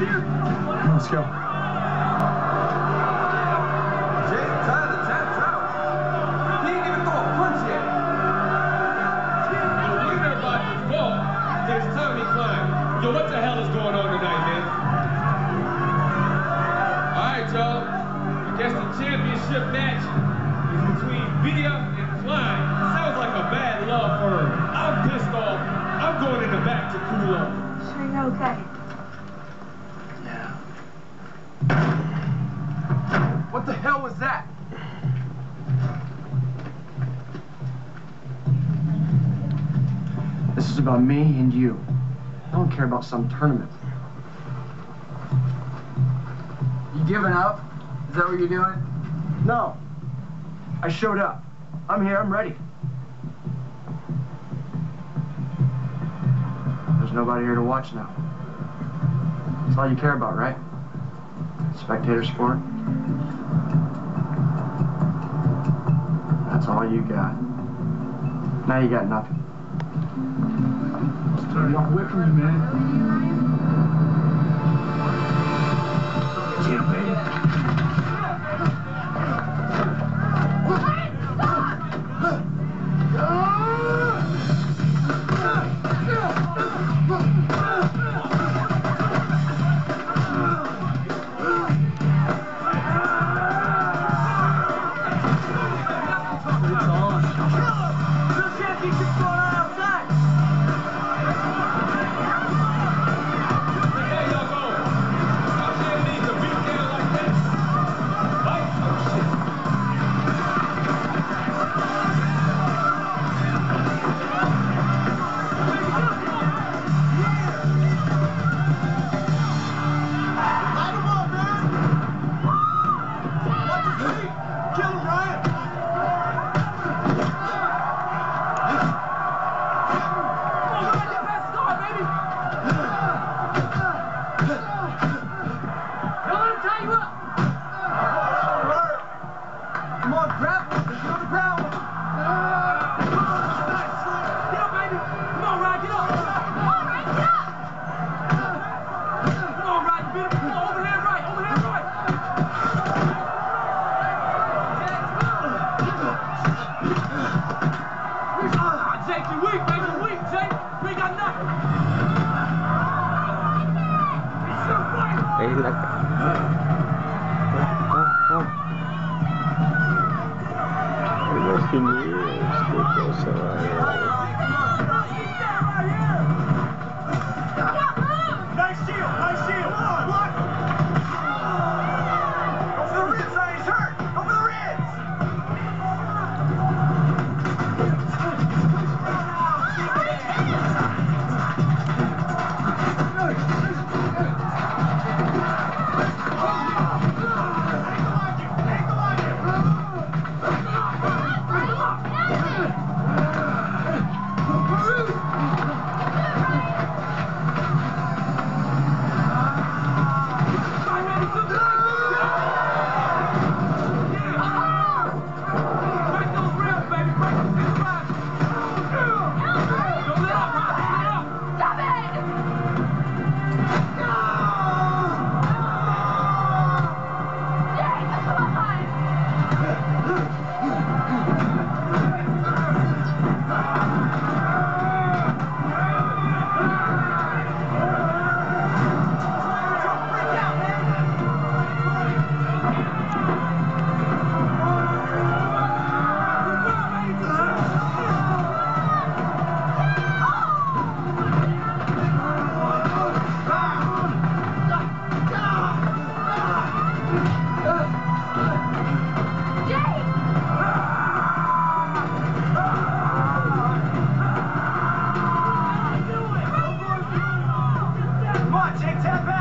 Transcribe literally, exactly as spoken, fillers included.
Let's go. Jay, Tyler, tap out. He ain't even throw a punch yet. The winner by default is Tommy Klein. Yo, what the hell is going on tonight, man? All right, y'all. I guess the championship match is between Villa and Klein. Sounds like a bad love for her. I'm pissed off. I'm going in the back to cool off. Sure you're okay? Yeah. What the hell was that? This is about me and you. I don't care about some tournament. You giving up? Is that what you're doing? No. I showed up. I'm here, I'm ready. There's nobody here to watch now. That's all you care about, right? Spectator sport? That's all you got. Now you got nothing. Sorry, walk away from me, man. Yeah, baby. Tap out!